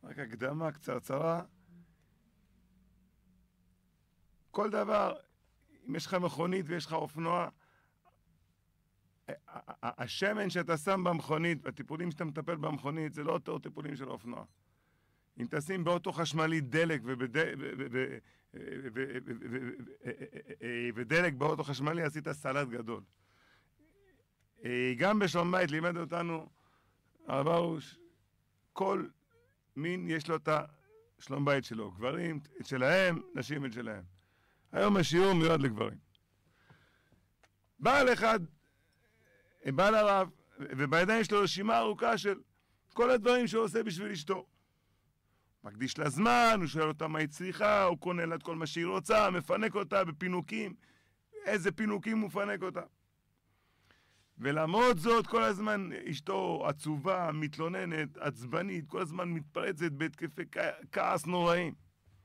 רק הקדמה קצרצרה. כל דבר, אם יש לך מכונית ויש לך אופנוע, השמן שאתה שם במכונית, הטיפולים שאתה מטפל במכונית, זה לא אותו טיפולים של אופנוע. אם תשים באוטו חשמלי דלק ודלק באוטו חשמלי, עשית סלט גדול. גם בשלום בית לימד אותנו הרב הרוש, כל מין יש לו את השלום בית שלו. גברים את שלהם, נשים את שלהם. היום השיעור מיועד לגברים. בעל אחד, בעל הרב, ובידיים יש לו רשימה ארוכה של כל הדברים שהוא עושה בשביל אשתו. מקדיש לה זמן, הוא שואל אותה מה היא צריכה, הוא קונה לה את כל מה שהיא רוצה, מפנק אותה בפינוקים, איזה פינוקים הוא מפנק אותה. ולמרות זאת, כל הזמן אשתו עצובה, מתלוננת, עצבנית, כל הזמן מתפרצת בהתקפי כעס נוראים.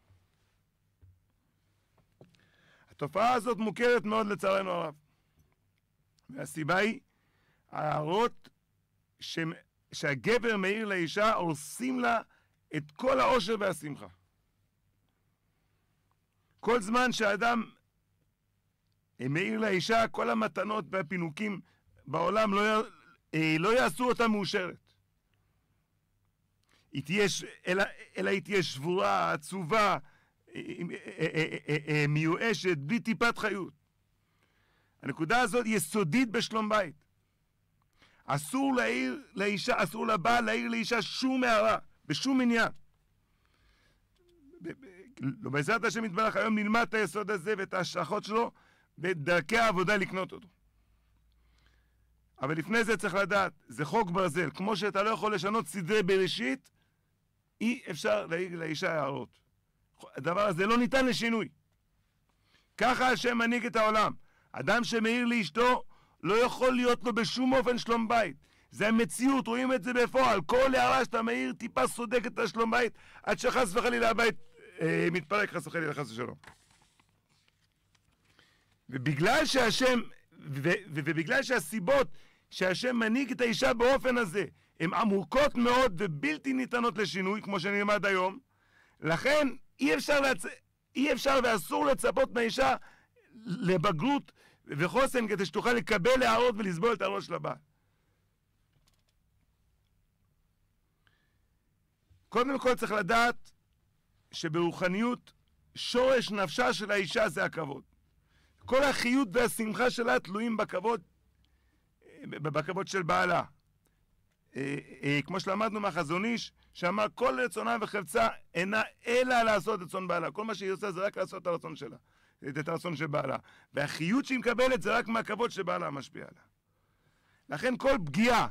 התופעה הזאת מוכרת מאוד לצערנו הרב. והסיבה היא, ההערות שהגבר מאיר לאישה הורסים לה את כל העושר והשמחה. כל זמן שהאדם מאיר לאישה, כל המתנות והפינוקים בעולם לא יעשו אותה מאושרת. אלא היא תהיה שבורה, עצובה, מיואשת, בלי טיפת חיות. הנקודה הזאת יסודית בשלום בית. אסור להעיר לאישה, אסור לבעל להעיר לאישה שום הערה, בשום עניין. בעזרת השם יתברך היום נלמד את היסוד הזה ואת ההשלכות שלו ודרכי העבודה לקנות אותו. אבל לפני זה צריך לדעת, זה חוק ברזל. כמו שאתה לא יכול לשנות סדרי בראשית, אי אפשר להעיר לאישה הערות. הדבר הזה לא ניתן לשינוי. ככה השם מנהיג את העולם. אדם שמעיר לאשתו לא יכול להיות לו בשום אופן שלום בית. זה המציאות, רואים את זה בפועל. כל הערה שאתה מעיר טיפה סודקת את השלום בית, עד שחס וחלילה הבית מתפרק חס וחלילה חס ושלום. ובגלל שהשם, ובגלל שהסיבות שהשם מנהיג את האישה באופן הזה, הן עמוקות מאוד ובלתי ניתנות לשינוי, כמו שנלמד היום, לכן אי אפשר ואסור לצפות מהאישה לבגרות וחוסן כדי שתוכל לקבל הערות ולסבול את הראש של הבעל. קודם כל צריך לדעת שברוחניות שורש נפשה של האישה זה הכבוד. כל החיות והשמחה שלה תלויים בכבוד של בעלה. כמו שלמדנו מהחזון איש, שאמר כל רצונה וחפצה אינה אלא לעשות את רצון בעלה. כל מה שהיא עושה זה רק לעשות את הרצון שלה, את הרצון של בעלה. והחיות שהיא מקבלת זה רק מהכבוד שבעלה משפיע עליה. לכן כל פגיעה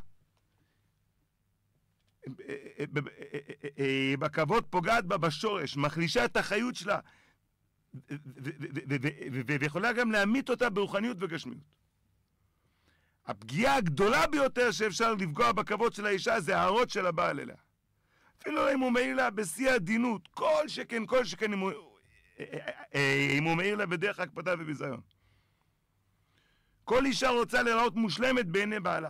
בכבוד פוגעת בה בשורש, מחלישה את החיות שלה, ויכולה גם להמית אותה ברוחניות וגשמיות. הפגיעה הגדולה ביותר שאפשר לפגוע בכבוד של האישה זה הערות של הבעל אליה. אפילו אם הוא מעיר לה בשיא העדינות, כל שכן אם הוא מעיר לה בדרך הקפדה וביזיון. כל אישה רוצה להיראות מושלמת בעיני בעלה.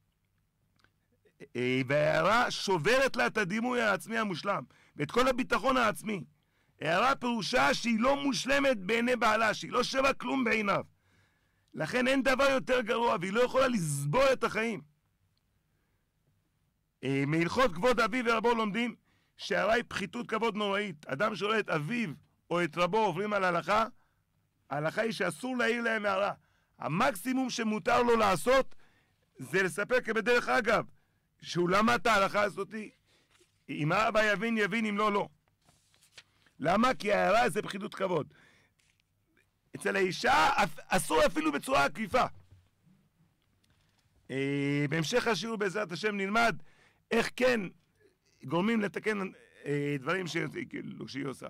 וההערה שוברת לה את הדימוי העצמי המושלם, ואת כל הביטחון העצמי. הערה פירושה שהיא לא מושלמת בעיני בעלה, שהיא לא שווה כלום בעיניו. לכן אין דבר יותר גרוע, והיא לא יכולה לסבול את החיים. מהלכות כבוד אביו ורבו לומדים שהערה היא פחיתות כבוד נוראית. אדם שרואה את אביו או את רבו עוברים על ההלכה, ההלכה היא שאסור להעיר להם הערה. המקסימום שמותר לו לעשות זה לספר כבדרך אגב, שהוא למד את ההלכה הזאת, אם האבא יבין יבין, אם לא לא. למה? כי ההערה זה פחיתות כבוד. אצל האישה אסור אפילו בצורה עקיפה. בהמשך השיעור בעזרת השם נלמד איך כן גורמים לתקן דברים שהיא עושה.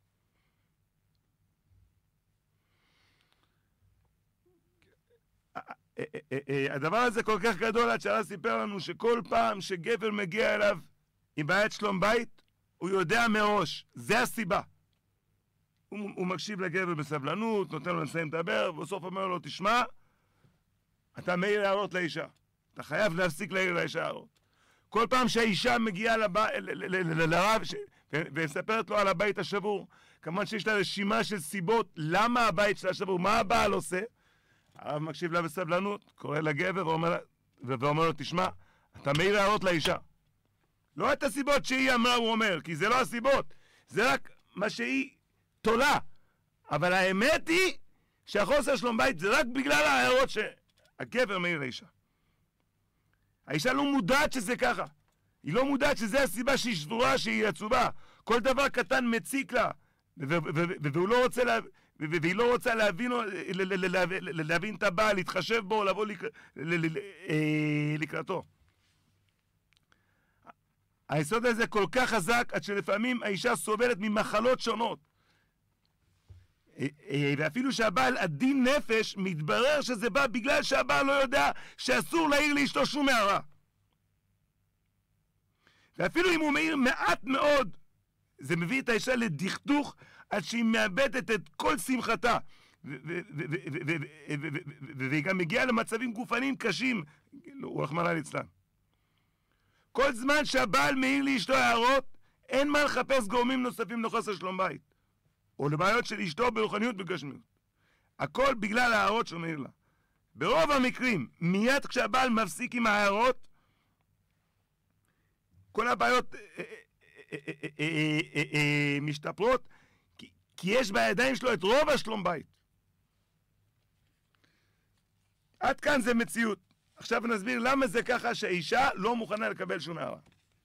הדבר הזה כל כך גדול עד שהרב סיפר לנו שכל פעם שגבר מגיע אליו עם בעיית שלום בית, הוא יודע מראש, זה הסיבה. הוא מקשיב לגבר בסבלנות, נותן לו לסיים לדבר, ובסוף אומר לו, תשמע, אתה מעיר הערות לאישה. אתה חייב להפסיק להעיר לאישה הערות. כל פעם שהאישה מגיעה לרב ומספרת לו על הבית השבור, כמובן שיש לה רשימה של סיבות למה הבית שלה שבור, מה הבעל עושה. הרב מקשיב לה בסבלנות, קורא לגבר ואומר לו, תשמע, אתה מעיר הערות לאישה. לא את הסיבות שהיא אמרה, הוא אומר, כי זה לא הסיבות, זה רק מה שהיא תולה. אבל האמת היא שהחוסר שלום בית זה רק בגלל ההערות שהגבר מעיר לאישה. האישה לא מודעת שזה ככה. היא לא מודעת שזה הסיבה שהיא שבורה, שהיא עצובה. כל דבר קטן מציק לה, והיא לא רוצה להבין את הבעל, להתחשב בו, לבוא לקראתו. היסוד הזה כל כך חזק, עד שלפעמים האישה סובלת ממחלות שונות. ואפילו שהבעל עדין נפש, מתברר שזה בא בגלל שהבעל לא יודע שאסור להעיר לאשתו שום הערה. ואפילו אם הוא מעיר מעט מאוד, זה מביא את האישה לדכדוך עד שהיא מאבדת את כל שמחתה. והיא גם מגיעה למצבים גופניים קשים, רחמנא ליצלן. כל זמן שהבעל מעיר לאשתו הערות, אין מה לחפש גורמים נוספים לחוסר שלום בית, או לבעיות של אשתו ברוחניות ובגשמיות. הכל בגלל ההערות שהוא מעיר לה. ברוב המקרים, מיד כשהבעל מפסיק עם ההערות, כל הבעיות משתפרות, כי יש בידיים שלו את רוב השלום בית. עד כאן זה מציאות. עכשיו נסביר למה זה ככה שהאישה לא מוכנה לקבל שום הערה.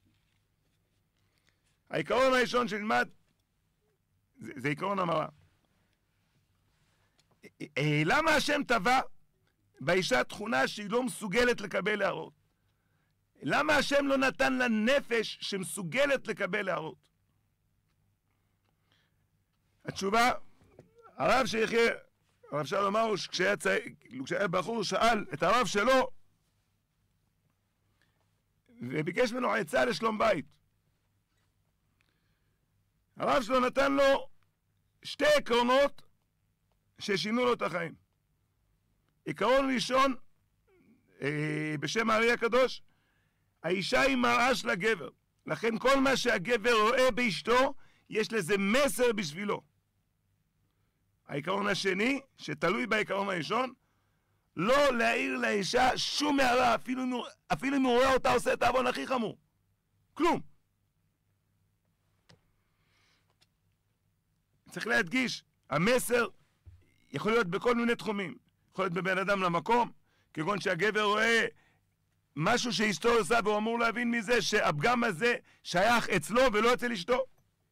העיקרון הראשון שנלמד זה עיקרון המראה. למה השם טבע באישה תכונה שהיא לא מסוגלת לקבל הערות? למה השם לא נתן לה נפש שמסוגלת לקבל הערות? התשובה, הרב שיחיה, הרב שלום ארוש, כשהיה בחור שאל את הרב שלו וביקש ממנו עצה לשלום בית. הרב שלו נתן לו שתי עקרונות ששינו לו את החיים. עיקרון ראשון, בשם הארי הקדוש, האישה היא מראה של הגבר. לכן כל מה שהגבר רואה באשתו, יש לזה מסר בשבילו. העיקרון השני, שתלוי בעיקרון הראשון, לא להעיר לאישה שום הערה, אפילו אם הוא רואה אותה עושה את העוון הכי חמור. כלום. צריך להדגיש, המסר יכול להיות בכל מיני תחומים. יכול להיות בבן אדם למקום, כגון שהגבר רואה משהו שאשתו עושה והוא אמור להבין מזה שהפגם הזה שייך אצלו ולא אצל אשתו.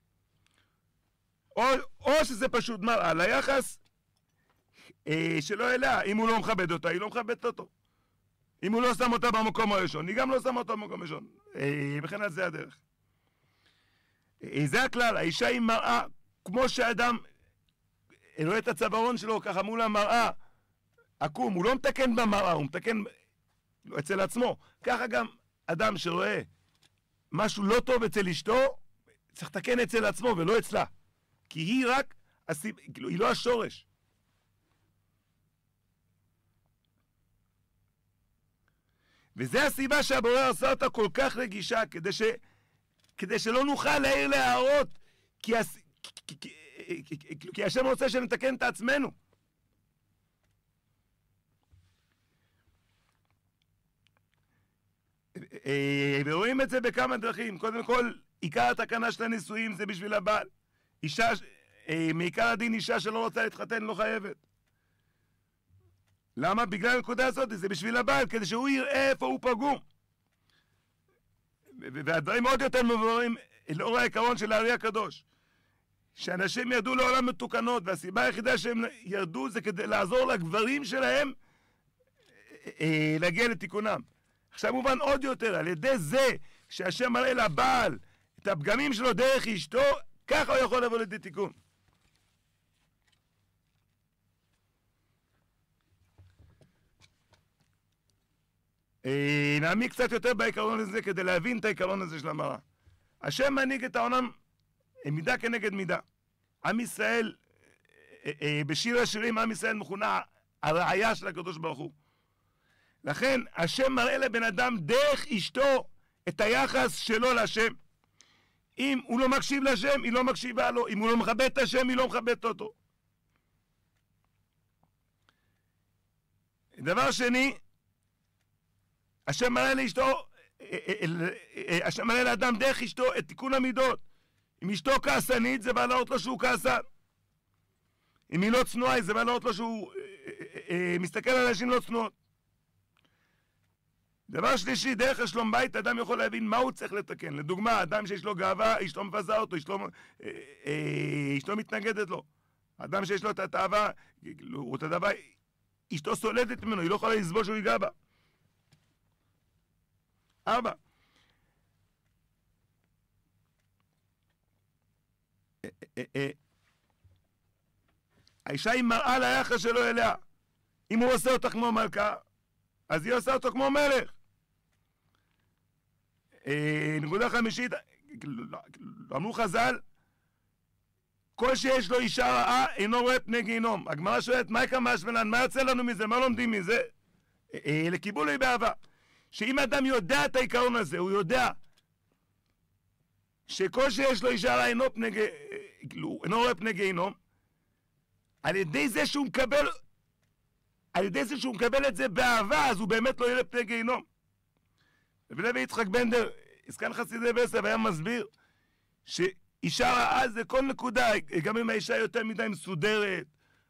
או שזה פשוט מראה ליחס שלא אליה. אם הוא לא מכבד אותה, היא לא מכבדת אותו. אם הוא לא שם אותה במקום הראשון, היא גם לא שמה אותה במקום הראשון. וכן על זה הדרך. זה הכלל, האישה היא מראה, כמו שאדם רואה את הצווארון שלו ככה מול המראה, עקום, הוא לא מתקן במראה, הוא מתקן אצל עצמו. ככה גם אדם שרואה משהו לא טוב אצל אשתו, צריך לתקן אצל עצמו ולא אצלה. כי היא רק, היא לא השורש. וזה הסיבה שהבורא עשה אותה כל כך רגישה, כדי שלא נוכל להעיר להערות, כי השם רוצה שנתקן את עצמנו. ורואים את זה בכמה דרכים. קודם כל, עיקר התקנה של הנישואים זה בשביל הבעל. אישה, מעיקר הדין אישה שלא רוצה להתחתן לא חייבת. למה? בגלל הנקודה הזאת, זה בשביל הבעל, כדי שהוא יראה איפה הוא פגום. והדברים עוד יותר מבוארים לאור העיקרון של הארי הקדוש. שאנשים ירדו לעולם מתוקנות, והסיבה היחידה שהם ירדו זה כדי לעזור לגברים שלהם להגיע לתיקונם. עכשיו מובן עוד יותר, על ידי זה שהשם מראה לבעל את הפגמים שלו דרך אשתו, ככה הוא יכול לבוא לידי תיקון. נעמיק קצת יותר בעיקרון הזה כדי להבין את העיקרון הזה של המראה. השם מנהיג את העולם מידה כנגד מידה. עם ישראל, בשיר השירים עם ישראל מכונה הרעיה של הקדוש ברוך הוא. לכן השם מראה לבן אדם דרך אשתו את היחס שלו להשם. אם הוא לא מקשיב להשם, היא לא מקשיבה לו. אם הוא לא מכבד את השם, היא לא מכבדת אותו. דבר שני, השם מראה לאשתו, השם מראה לאדם דרך אשתו את תיקון המידות. אם אשתו כעסנית, זה בא להראות לו שהוא כעסן. אם היא לא צנועה, זה בא להראות לו שהוא מסתכל על אנשים לא צנועות. דבר שלישי, דרך השלום בית, אדם יכול להבין מה הוא צריך לתקן. לדוגמה, אדם שיש לו גאווה, אשתו מבזה אותו, אשתו מתנגדת לו. אדם שיש לו את התאווה, את הדבר, אשתו סולדת ממנו, היא לא יכולה לסבול שהוא ייגע בה. 4. האישה היא מראה ליחס שלו אליה. אם הוא עושה אותה כמו מלכה, אז היא עושה אותו כמו מלך. נקודה חמישית, אמרו חז"ל, כל שיש לו אישה רעה אינו רואה פני גיהינום. הגמרא שואלת, מה יקרה משמלן? מה יוצא לנו מזה? מה לומדים מזה? לקיבול היא באהבה. שאם אדם יודע את העיקרון הזה, הוא יודע שכל שיש לו אישה רעה אינו רואה פני גיהינום, על ידי זה שהוא מקבל את זה באהבה, אז הוא באמת לא יראה פני גיהינום. רבי יצחק בנדר, עסקן חסידי ברסלב, היה מסביר שאישה רעה זה כל נקודה, גם אם האישה יותר מדי מסודרת,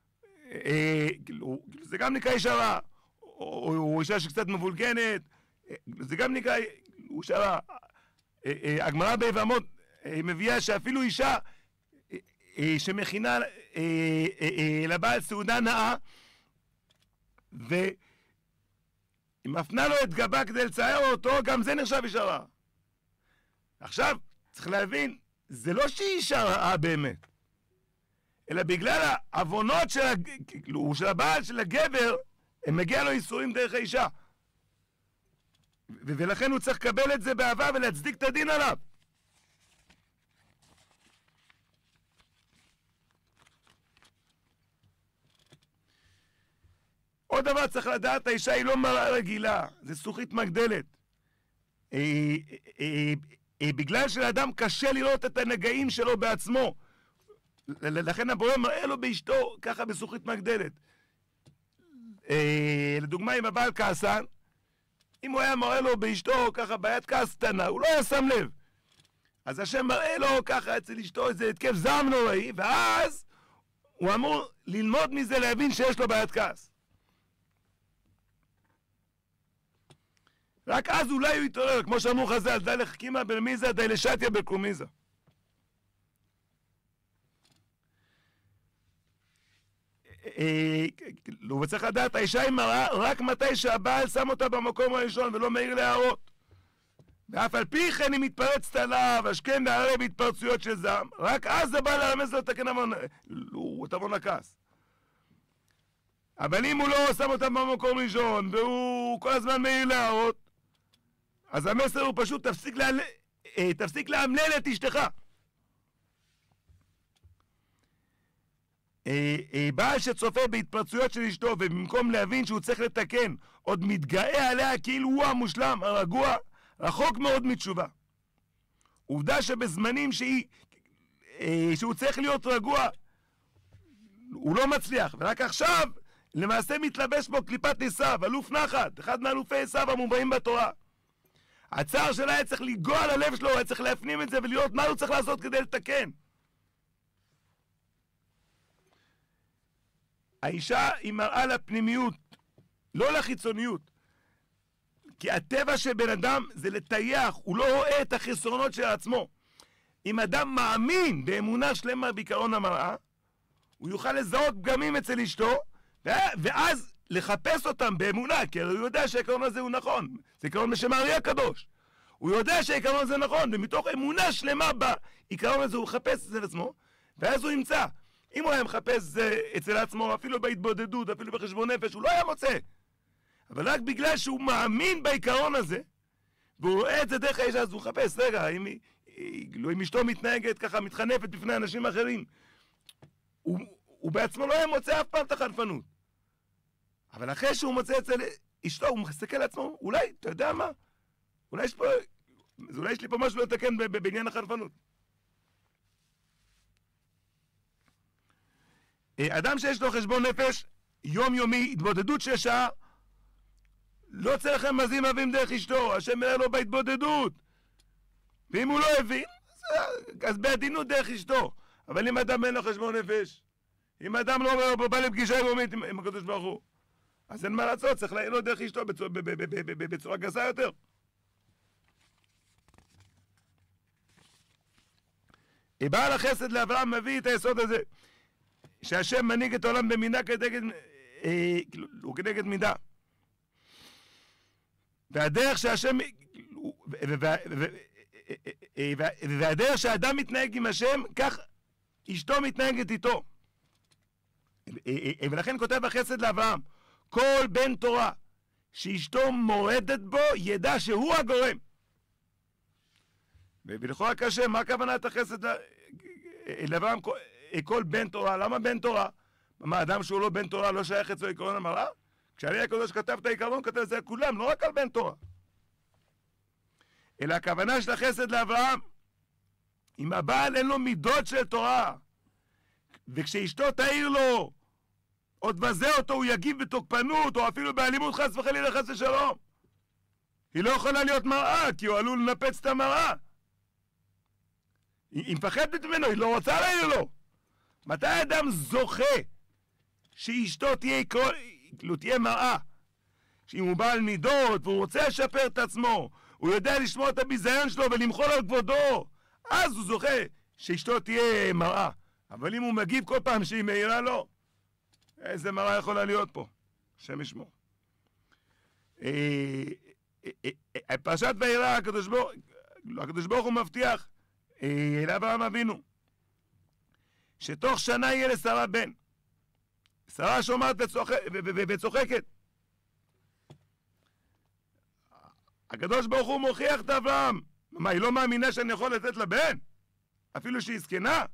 זה גם נקרא אישה רעה, או אישה שקצת מבולגנת, זה גם נקרא אישה רעה. הגמרא ביבמות מביאה שאפילו אישה שמכינה לבעל סעודה נאה, והיא מפנה לו את גבה כדי לצייר אותו, גם זה נחשב אישה רעה. עכשיו, צריך להבין, זה לא שהיא אישה רעה באמת, אלא בגלל העוונות של הבעל, של הגבר, הם מגיע לו איסורים דרך האישה. ולכן הוא צריך לקבל את זה באהבה ולהצדיק את הדין עליו. עוד דבר צריך לדעת, האישה היא לא מראה רגילה, זה זכוכית מגדלת. בגלל שלאדם קשה לראות את הנגעים שלו בעצמו, לכן הבורא מראה לו באשתו ככה בזכוכית מגדלת. לדוגמה, אם הבעל כעסן, אם הוא היה מראה לו באשתו ככה ביד כעס קטנה, הוא לא היה שם לב. אז השם מראה לו ככה אצל אשתו איזה התקף זעם נוראי, ואז הוא אמור ללמוד מזה להבין שיש לו ביד כעס. רק אז אולי הוא יתעורר, כמו שאמרו חז"ל, די לחכימה ברמיזה, די לשתיה בקומיזה. הוא צריך לדעת, האישה היא מראה רק מתי שהבעל שם אותה במקום הראשון ולא מעיר להערות. ואף על פי כן היא מתפרצת עליו, השכם והערב בהתפרצויות של זעם, רק אז זה בא לרמז לו לתקן את עוון הכעס. אבל אם הוא לא שם אותה במקום ראשון והוא כל הזמן מעיר להערות, אז המסר הוא פשוט תפסיק לאמלל את אשתך. בעל שצופה בהתפרצויות של אשתו ובמקום להבין שהוא צריך לתקן עוד מתגאה עליה כאילו הוא המושלם, הרגוע, רחוק מאוד מתשובה. עובדה שבזמנים שהוא צריך להיות רגוע הוא לא מצליח, ורק עכשיו למעשה מתלבש בו קליפת עשיו, אלוף נחת, אחד מאלופי עשיו המובאים בתורה. הצער שלה היה צריך לגוע על הלב שלו, היה צריך להפנים את זה ולראות מה הוא צריך לעשות כדי לתקן. האישה היא מראה לפנימיות, לא לחיצוניות. כי הטבע של בן אדם זה לטייח, הוא לא רואה את החסרונות של עצמו. אם אדם מאמין באמונה שלמה בעיקרון המראה, הוא יוכל לזהות פגמים אצל אשתו, ואז לחפש אותם באמונה, כי הוא יודע שהעיקרון הזה הוא נכון. זה עיקרון בשם הארי הקדוש. הוא יודע שהעיקרון הזה נכון, ומתוך אמונה שלמה בעיקרון הזה הוא מחפש אצל עצמו, ואז הוא ימצא. אם הוא היה מחפש זה אצל עצמו, אפילו בהתבודדות, אפילו בחשבון נפש, הוא לא היה מוצא. אבל רק בגלל שהוא מאמין בעיקרון הזה, והוא רואה את זה דרך האישה, אז הוא מחפש, רגע, אם אשתו מתנהגת ככה, מתחנפת בפני אנשים אחרים, הוא בעצמו לא היה מוצא אף פעם את החנפנות. אבל אחרי שהוא מוצא אצל אשתו, הוא מסתכל לעצמו, אולי, אתה יודע מה? אולי יש פה אז אולי יש לי פה משהו לתקן בעניין החנפנות. אדם שיש לו חשבון נפש יומיומי, התבודדות 6 שעה, לא צריך רמזים אבים דרך אשתו, השם מראה לו בהתבודדות. ואם הוא לא הבין, אז בעדינות דרך אשתו. אבל אם אדם אין לו חשבון נפש, אם אדם לא בא לפגישה יומית עם הקדוש ברוך הוא, אז אין מה לעשות, צריך להעיר לו דרך אשתו בצורה גסה יותר. בעל החסד לאברהם מביא את היסוד הזה, שהשם מנהיג את העולם במידה כנגד מידה. והדרך שהשם, והדרך שהאדם מתנהג עם השם, כך אשתו מתנהגת איתו. ולכן כותב החסד לאברהם, כל בן תורה שאשתו מורדת בו, ידע שהוא הגורם. ולכאורה קשה, מה כוונת החסד לאברהם? כל בן תורה, למה בן תורה? מה, אדם שהוא לא בן תורה לא שייך אצלו עקרון המראה? כשאני הקדוש כתב את העיקרון, כתב את זה על כולם, לא רק על בן תורה. אלא הכוונה של החסד לאברהם, אם הבעל אין לו מידות של תורה, וכשאשתו תעיר לו, או תבזה אותו, הוא יגיב בתוקפנות, או אפילו באלימות חס וחלילה חס ושלום. היא לא יכולה להיות מראה, כי הוא עלול לנפץ את המראה. היא מפחדת ממנו, היא לא רוצה להעיר לו. מתי האדם זוכה שאשתו תהיה מראה? שאם הוא בעל מידות והוא רוצה לשפר את עצמו, הוא יודע לשמור את הביזיון שלו ולמחול על כבודו, אז הוא זוכה שאשתו תהיה מראה. אבל אם הוא מגיב כל פעם שהיא מעירה לו, איזה מראה יכולה להיות פה? השם ישמור. פרשת וירא, הקדוש ברוך הוא מבטיח לאברהם אבינו שתוך שנה יהיה לשרה בן. שרה שומעת וצוחקת. הקדוש ברוך הוא מוכיח את אברהם. מה, היא לא מאמינה שאני יכול לתת לה בן? אפילו שהיא זקנה?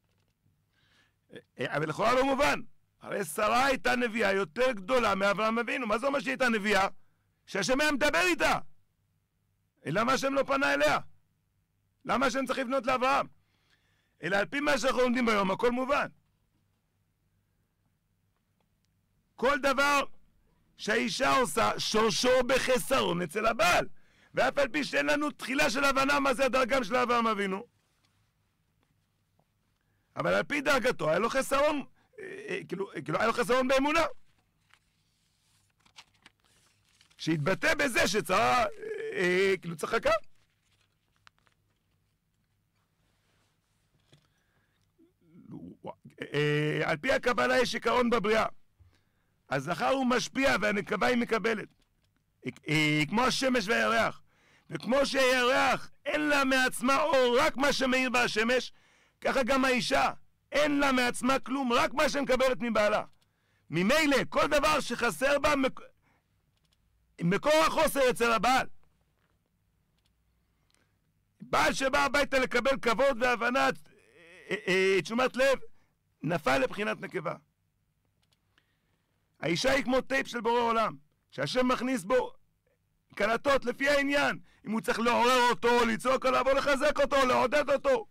אבל לכאורה לא מובן. הרי שרה הייתה נביאה יותר גדולה מאברהם אבינו. מה זה אומר שהיא הייתה נביאה? שהשם היה מדבר איתה. למה השם לא פנה אליה? למה השם צריך לבנות לאברהם? אלא על פי מה שאנחנו לומדים ביום, הכל מובן. כל דבר שהאישה עושה, שורשו בחסרון אצל הבעל. ואף על פי שאין לנו תחילה של הבנה מה זה הדרגם של אברהם אבינו. אבל על פי דרגתו, היה לו חסרון, היה לו חסרון באמונה. שהתבטא בזה שצרה, צחקה. על פי הקבלה יש עיקרון בבריאה. הזכר הוא משפיע והנקבה היא מקבלת. כמו השמש והירח. וכמו שהירח אין לה מעצמה אור, רק מה שמאיר בה השמש, ככה גם האישה אין לה מעצמה כלום, רק מה שמקבלת מבעלה. ממילא כל דבר שחסר בה מקור החוסר אצל הבעל. בעל שבא הביתה לקבל כבוד והבנה, תשומת לב, נפל לבחינת נקבה. האישה היא כמו טייפ של בורא עולם, שהשם מכניס בו קלטות לפי העניין. אם הוא צריך לעורר אותו, לצעוק עליו, או לחזק אותו, לעודד אותו.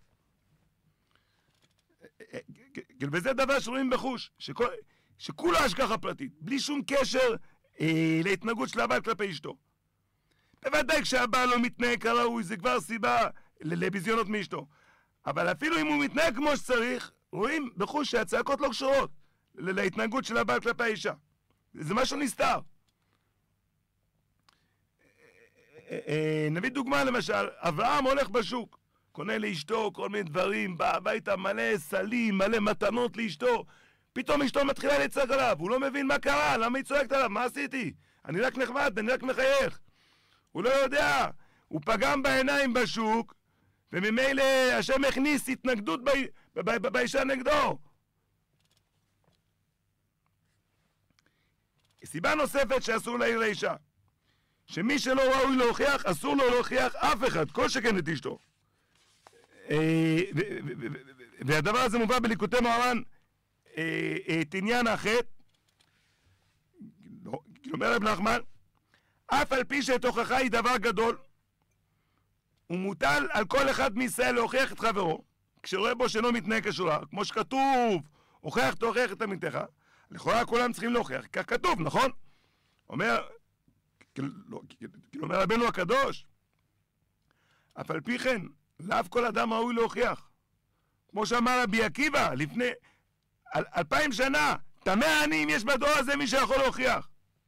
וזה דבר שרואים בחוש, שכולה השגחה פרטית, בלי שום קשר להתנהגות של הבעל כלפי אשתו. בוודאי כשהבעל לא מתנהג כראוי, זה כבר סיבה לביזיונות מאשתו. אבל אפילו אם הוא מתנהג כמו שצריך, רואים בחוש שהצעקות לא קשורות להתנהגות של הבעל כלפי האישה. זה משהו נסתר. נביא דוגמה למשל, אברהם הולך בשוק, קונה לאשתו כל מיני דברים, בא הביתה מלא סלים, מלא מתנות לאשתו, פתאום אשתו מתחילה לצעק עליו, הוא לא מבין מה קרה, למה היא צועקת עליו, מה עשיתי? אני רק נחמד, אני רק מחייך. הוא לא יודע, הוא פגם בעיניים בשוק, וממילא השם הכניס התנגדות באישה נגדו. סיבה נוספת שאסור להעיר לאישה, שמי שלא ראוי להוכיח, אסור לו להוכיח אף אחד, כל שכן את אשתו. והדבר הזה מובא בליקוטי מוהר"ן, את עניין החטא, אומר רב נחמן, אף על פי שתוכחה היא דבר גדול, הוא מוטל על כל אחד מישראל להוכיח את חברו, כשרואה בו שאינו מתנהג כשורה, כמו שכתוב, הוכיח תוכיח את עמיתך, לכאורה כולם צריכים להוכיח, כך כתוב, נכון? אומר רבנו הקדוש, אף על פי כן, לאו כל אדם ראוי להוכיח. כמו שאמר רבי עקיבא, לפני 2000 שנה, תמה אני אם יש בדור הזה מי שיכול להוכיח.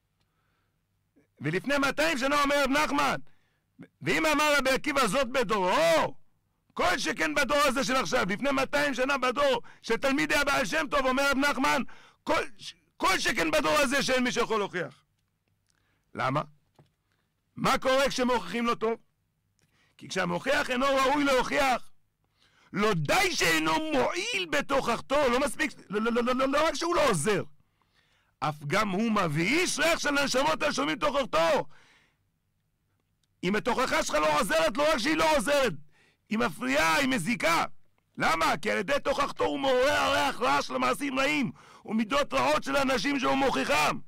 ולפני 200 שנה אומר רב נחמן, ואם אמר רבי עקיבא זאת בדורו, כל שכן בדור הזה של עכשיו, לפני 200 שנה בדור של תלמידי הבעל שם טוב, אומר רב נחמן, כל שכן בדור הזה שאין מי שיכול להוכיח. למה? מה קורה כשמוכיחים לו טוב? כי כשהמוכיח אינו ראוי להוכיח, לא די שאינו מועיל בתוכחתו, לא מספיק, לא רק שהוא לא עוזר, אף גם הוא מבאיש ריח של הנשמות על שומעים תוכחתו. אם התוכחה שלך לא עוזרת, לא רק שהיא לא עוזרת, היא מפריעה, היא מזיקה. למה? כי על ידי תוכחתו הוא מעורר ריח רע של מעשים רעים ומידות רעות של אנשים שהוא מוכיחם.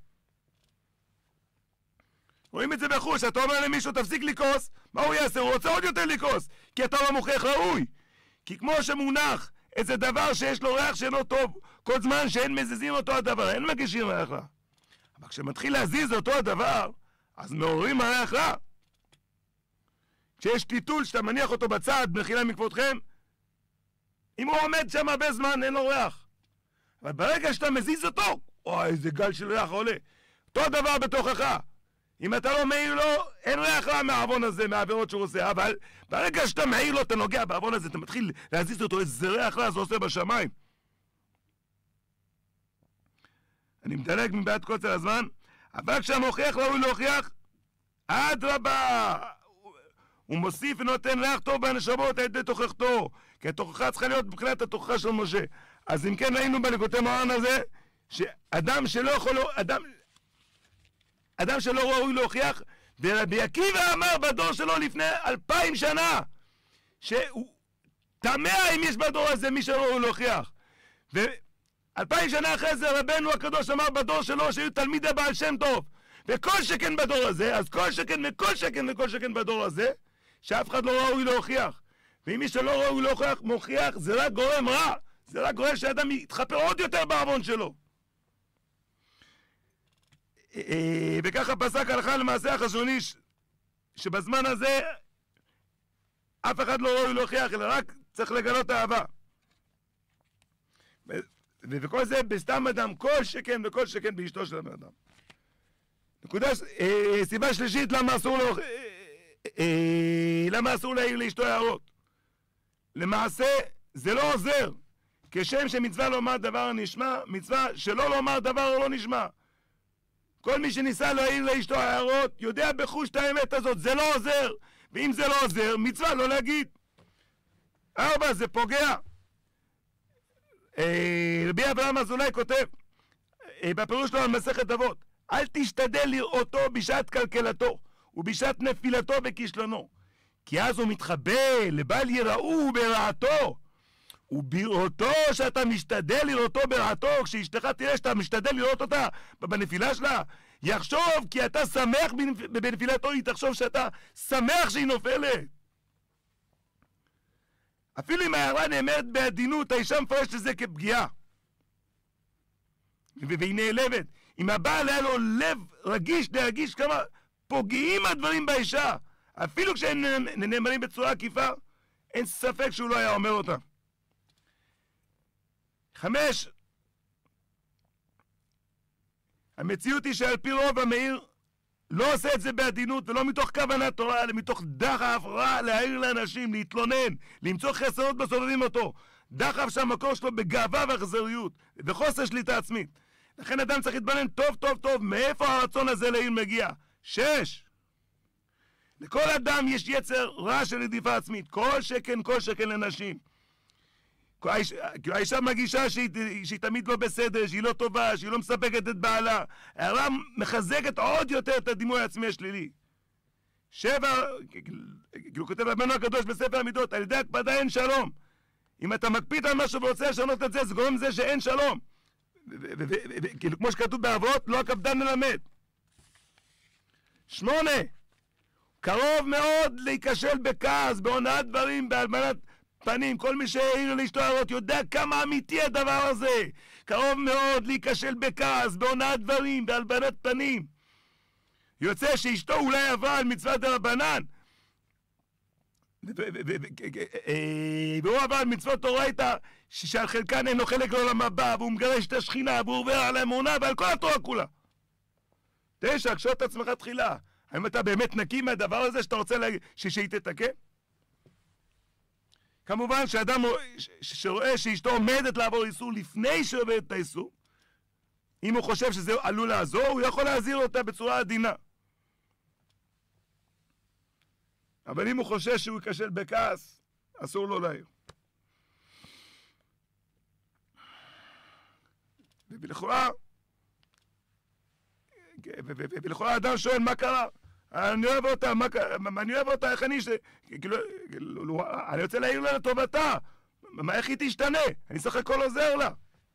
רואים את זה בחוש, אתה אומר למישהו תפסיק לכעוס, מה הוא יעשה? הוא רוצה עוד יותר לכעוס, כי אתה לא מוכיח ראוי. כי כמו שמונח איזה דבר שיש לו ריח שאינו טוב, כל זמן שאין מזיזים אותו הדבר, אין מגישים ריח רע. אבל כשמתחיל להזיז אותו הדבר, אז מעוררים הריח רע. כשיש טיטול שאתה מניח אותו בצד, מחילה מכבודכם, אם הוא עומד שם הרבה זמן, אין לו ריח. אבל ברגע שאתה מזיז אותו, אוי, איזה גל של ריח עולה. אותו דבר בתוכך. אם אתה לא מעיר לו, אין ריח רע מהעוון הזה, מהעבירות שהוא עושה. אבל ברגע שאתה מעיר לו, אתה נוגע בעוון הזה, אתה מתחיל להזיז אותו, איזה ריח רע זה עושה בשמיים. אני מדלג מבעד קוצר הזמן, אבל כשהמוכיח ראוי להוכיח, אדרבה, הוא מוסיף ונותן ריח טוב בנשמות על ידי תוכחתו, כי התוכחה צריכה להיות מבחינת התוכחה של משה. אז אם כן ראינו בליקוטי מוהר"ן הזה, שאדם שלא יכול, אדם שלא ראוי להוכיח, ורבי עקיבא אמר בדור שלו לפני 2000 שנה, שהוא תמה אם יש בדור הזה מי שלא ראוי להוכיח. ו2000 שנה אחרי זה רבנו הקדוש אמר בדור שלו שהיו תלמידי בעל שם טוב, וכל שכן בדור הזה, אז כל שכן וכל שכן וכל שכן בדור הזה, שאף אחד לא ראוי להוכיח. ואם מי שלא ראוי להוכיח מוכיח, זה רק גורם רע, זה רק גורם שאדם יתחפר עוד יותר בעוון שלו. וככה פסק הלכה למעשה החשוני, שבזמן הזה אף אחד לא ראוי להוכיח, אלא רק צריך לגלות אהבה. וכל זה בסתם אדם, כל שכן וכל שכן באשתו של הבן אדם. נקודה, סיבה שלישית למה אסור להעיר לאשתו הערות. למעשה זה לא עוזר, כשם שמצווה לומר דבר נשמע, מצווה שלא לומר דבר לא נשמע. כל מי שניסה להעיר לאשתו הערות יודע בחוש את האמת הזאת, זה לא עוזר, ואם זה לא עוזר מצווה לא להגיד. 4, זה פוגע. רבי אברהם אזולאי כותב בפירוש שלו על מסכת אבות, אל תשתדל לראותו בשעת כלכלתו ובשעת נפילתו וכישלונו, כי אז הוא מתחבא לבל יראו ברעתו. ובראותו שאתה משתדל לראותו ברעתו, כשאשתך תראה שאתה משתדל לראות אותה בנפילה שלה, יחשוב כי אתה שמח בנפילתו, היא תחשוב שאתה שמח שהיא נופלת. אפילו אם ההערה נאמרת בעדינות, האישה מפרשת את זה כפגיעה, והיא נעלבת. אם הבעל היה לו לב רגיש להרגיש כמה פוגעים הדברים באישה, אפילו כשהם נאמרים בצורה עקיפה, אין ספק שהוא לא היה אומר אותה. 5, המציאות היא שעל פי רוב המאיר לא עושה את זה בעדינות ולא מתוך כוונת תורה, אלא מתוך דחף רע להעיר לאנשים, להתלונן, למצוא חסרונות בסובבים אותו. דחף שהמקור שלו בגאווה ואכזריות וחוסר שליטה עצמית. לכן אדם צריך להתבונן טוב טוב טוב מאיפה הרצון הזה להעיר מגיע. 6, לכל אדם יש יצר רע של רדיפה עצמית, כל שכן לנשים. האישה מגישה שהיא תמיד לא בסדר, שהיא לא טובה, שהיא לא מספקת את בעלה. הערה מחזקת עוד יותר את הדימוי העצמי השלילי. 7, כאילו כותב רבנו הקדוש בספר המידות, על ידי הקפדה אין שלום. אם אתה מקפיד על משהו ורוצה לשנות את זה, זה גורם לזה שאין שלום. כאילו כמו שכתוב באבות, לא הקפדן מלמד. 8, קרוב מאוד להיכשל בכעס, בהונאת דברים, בהלבנת פנים. כל מי שהעיר לאשתו הערות יודע כמה אמיתי הדבר הזה. קרוב מאוד להיכשל בכעס, בהונאת דברים, בהלבנת פנים. יוצא שאשתו אולי עברה על מצוות דרבנן, והוא עבר על מצוות אורייתא שעל חלקן אינו חלק לעולם הבא, והוא מגרש את השכינה, והוא עובר על האמונה ועל כל התורה כולה. 9, קשור את עצמך תחילה. האם אתה באמת נקי מהדבר הזה שאתה רוצה שהיא תתקן? כמובן שאדם שרואה שאשתו עומדת לעבור איסור לפני שעובד את האיסור, אם הוא חושב שזה עלול לעזור, הוא יכול להזהיר אותה בצורה עדינה. אבל אם הוא חושש שהוא ייכשל בכעס, אסור לו להעיר. ולכאורה אדם שואל מה קרה? אני אוהב אותה, איך אני אני רוצה להעיר לה לטובתה. איך היא תשתנה? אני סך הכל עוזר לה.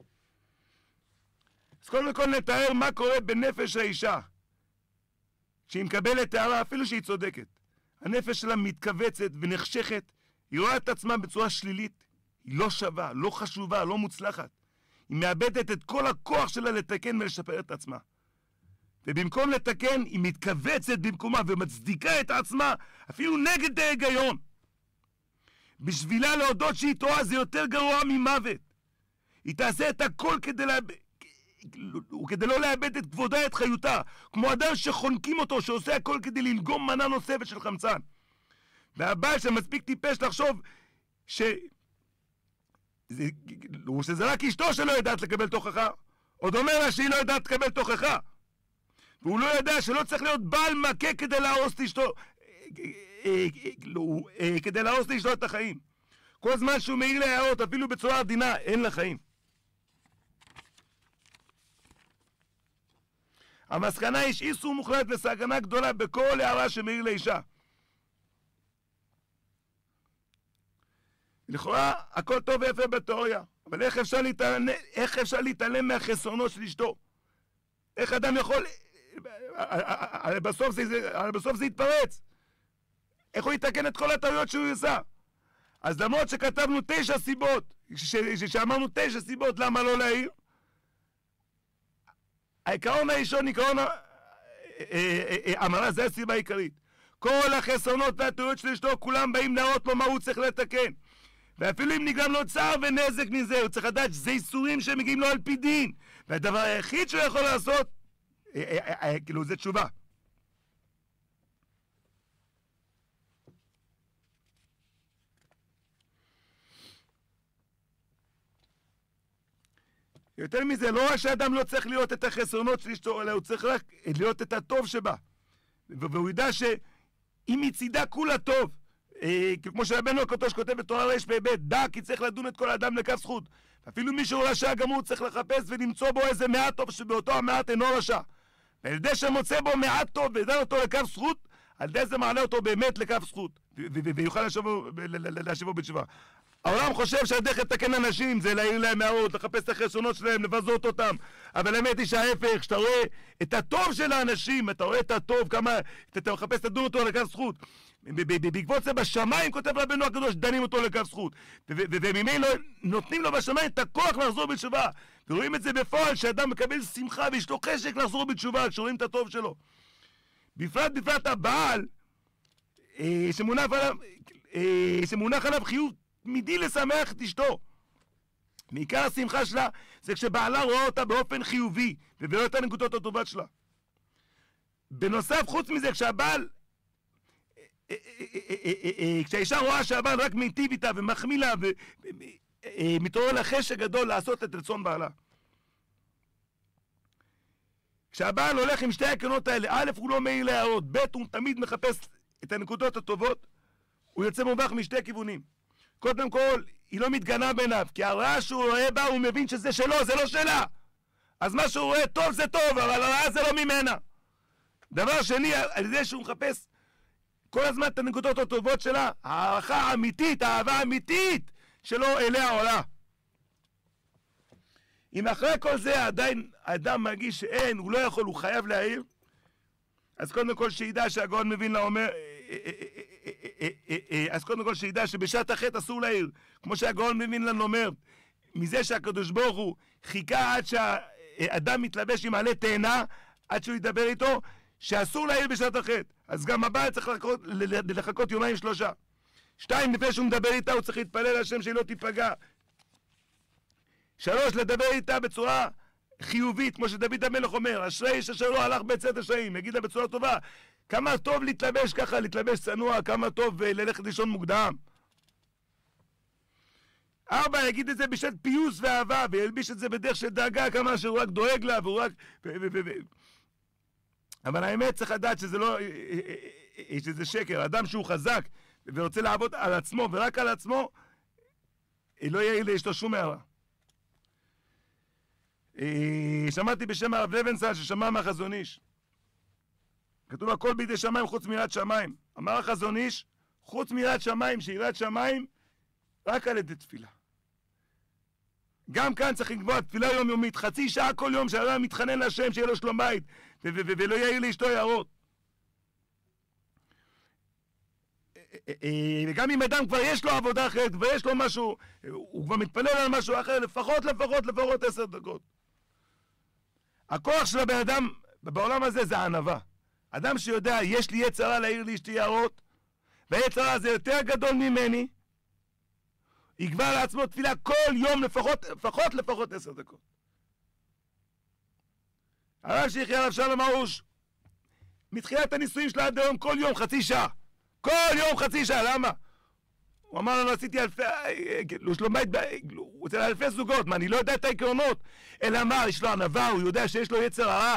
אז קודם כל נתאר מה קורה בנפש האישה שהיא מקבלת הערה אפילו שהיא צודקת. הנפש שלה מתכווצת ונחשכת, היא רואה את עצמה בצורה שלילית, היא לא שווה, לא חשובה, לא מוצלחת. היא מאבדת את כל הכוח שלה לתקן ולשפר את עצמה. ובמקום לתקן, היא מתכווצת במקומה ומצדיקה את עצמה אפילו נגד ההיגיון. בשבילה להודות שהיא טועה זה יותר גרוע ממוות. היא תעשה את הכל כדי לא לאבד את כבודה, את חיותה, כמו אדם שחונקים אותו, שעושה הכל כדי לנגום מנה נוספת של חמצן. והבעל שמספיק טיפש לחשוב שזה רק אשתו שלא יודעת לקבל תוכחה, עוד אומר לה שהיא לא יודעת לקבל תוכחה, והוא לא יודע שלא צריך להיות בעל מכה כדי להרוס לאשתו, כדי להרוס לאשתו את החיים. כל זמן שהוא מעיר להערות אפילו בצורה עדינה, אין לה חיים. המסקנה יש איסור מוחלט וסכנה גדולה בכל הערה שמעיר לאישה. לכאורה הכל טוב ויפה בתיאוריה, אבל איך אפשר להתעלם מהחסרונות של אשתו? איך אדם יכול... בסוף זה יתפרץ. איך הוא יתקן את כל הטעויות שהוא עושה? אז למרות שכתבנו 9 סיבות, שאמרנו 9 סיבות למה לא להעיר, העיקרון הראשון, עיקרון המרה, זה הסיבה העיקרית. כל החסרונות והטעויות של אשתו, כולם באים להראות לו מה הוא צריך לתקן. ואפילו אם נגרם לו צער ונזק מזה, הוא צריך לדעת שזה איסורים שמגיעים לו על פי דין. והדבר היחיד שהוא יכול לעשות, כאילו זה תשובה. יותר מזה, לא רק שאדם לא צריך להיות את החסרונות של אשתו, אלא הוא צריך רק להיות את הטוב שבה. והוא ידע שאם מצידה כולה טוב, כמו שרבנו הקדוש כותב בתורה רפ"ב, דע כי צריך לדון את כל האדם לכף זכות. אפילו מי שהוא רשע גמור צריך לחפש ולמצוא בו איזה מעט טוב שבאותו המעט אינו רשע. ועל ידי שמוצא בו מעט טוב ודן אותו לכף זכות, על ידי זה מעלה אותו באמת לכף זכות, ויוכל להשיבו בתשובה. העולם חושב שהדרך לתקן אנשים זה להעיר להם הערות, לחפש את החסרונות שלהם, לבזות אותם. אבל האמת היא שההפך, כשאתה רואה את הטוב של האנשים, אתה רואה את הטוב, כמה אתה מחפש לדון אותו לכף זכות. בעקבות זה בשמיים, כותב רבנו הקדוש, דנים אותו לכף זכות. וממילא נותנים לו בשמיים את הכוח לחזור בתשובה. ורואים את זה בפועל, שאדם מקבל שמחה ויש לו חשק לחזור בתשובה, כשרואים את הטוב שלו. בפרט הבעל, שמונח עליו חיוב תמידי לשמח את אשתו. מעיקר השמחה שלה זה כשבעלה רואה אותה באופן חיובי ורואה את הנקודות הטובות שלה. בנוסף, חוץ מזה, כשהאישה רואה שהבעל רק מיטיב איתה ומחמיא לה ומתעורר לה חשק גדול לעשות את רצון בעלה. כשהבעל הולך עם שתי העקרונות האלה, א', הוא לא מעיר להערות, ב', הוא תמיד מחפש את הנקודות הטובות, הוא יוצא מובך משתי כיוונים. קודם כל, היא לא מתגנה ביניו, כי הרעה שהוא רואה בה, הוא מבין שזה שלו, זה לא שלה. אז מה שהוא רואה טוב זה טוב, אבל הרעה זה לא ממנה. דבר שני, על ידי שהוא מחפש כל הזמן את הנקודות הטובות שלה, הערכה האמיתית, האהבה האמיתית שלו אליה עולה. אם אחרי כל זה עדיין האדם מרגיש שאין, הוא לא יכול, הוא חייב להעיר, אז קודם כל שידע שהגאון מבין לה אומר, אז קודם כל שידע שבשעת החטא אסור להעיר, כמו שהגאון מווילנה אומר, מזה שהקדוש ברוך הוא חיכה עד שהאדם מתלבש עם עלי תאנה, עד שהוא ידבר איתו, שאסור להעיר בשעת החטא. אז גם הבעל צריך לחכות יומיים שלושה. 2, לפני שהוא מדבר איתה, הוא צריך להתפלל להשם שהיא לא תיפגע. 3, לדבר איתה בצורה חיובית, כמו שדוד המלך אומר, אשרי איש אשר לא הלך בצאת השעים, יגיד לה בצורה טובה, כמה טוב להתלבש ככה, להתלבש צנוע, כמה טוב ללכת לישון מוקדם. 4, יגיד את זה בשעת פיוס ואהבה, וילביש את זה בדרך של דאגה, כמה שהוא רק דואג לה, והוא רק... אבל האמת צריך לדעת שזה לא... שזה שקר. אדם שהוא חזק ורוצה לעבוד על עצמו ורק על עצמו, לא יהיה לאשתו שום הערה. שמעתי בשם הרב לוינסון ששמע מהחזון איש. כתוב הכל בידי שמיים חוץ מיראת שמיים. אמר החזון איש, חוץ מיראת שמיים, שיראת שמיים רק על ידי תפילה. גם כאן צריך לקבוע תפילה יומיומית, חצי שעה כל יום שהאדם מתחנן להשם שיהיה לו שלום בית ולא יעיר לאשתו הערות. וגם אם אדם כבר יש לו עבודה אחרת ויש לו משהו, הוא כבר מתפלל על משהו אחר, לפחות 10 דקות. הכוח של הבן אדם בעולם הזה זה הענווה. אדם שיודע, יש לי יצר הרע להעיר לאשתי הערות, והיצר הרע זה יותר גדול ממני, יקבע לעצמו תפילה כל יום לפחות 10 דקות. הרב שיחיה הרב שלום הרוש, מתחילת הנישואים שלה עד היום כל יום חצי שעה. כל יום חצי שעה, למה? הוא אמר לנו, עשיתי אלפי, שלום בית, הוא אצל אלפי זוגות, מה, אני לא יודע את העקרונות, אלא מה, יש לו ענווה, הוא יודע שיש לו יצר הרע,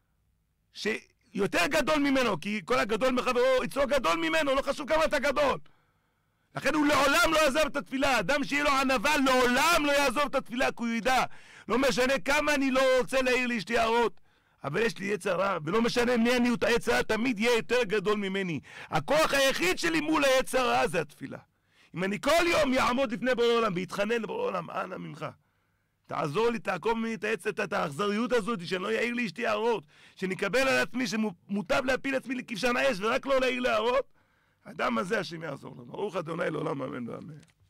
שיותר גדול ממנו, כי כל הגדול מחברו, יצרו גדול ממנו, לא חשוב כמה אתה גדול. לכן הוא לעולם לא יעזוב את התפילה, אדם שיהיה לו ענווה לעולם לא יעזוב את התפילה, כי הוא ידע, לא משנה כמה אני לא רוצה להעיר לאשתי הערות, אבל יש לי יצר רע, ולא משנה מי אני, היצר רע תמיד יהיה יותר גדול ממני. הכוח היחיד שלי מול היצר רע זה התפילה. אם אני כל יום יעמוד לפני בורא עולם ויתחנן לבורא עולם, אנא ממך, תעזור לי, תעקוב ממני את האכזריות הזאת, שאני לא יעיר לאשתי הערות, שנקבל על עצמי שמוטב להפיל עצמי לכבשן האש ורק לא להעיר להערות, האדם הזה השם יעזור לנו. ברוך ה' לעולם אמן ואמן.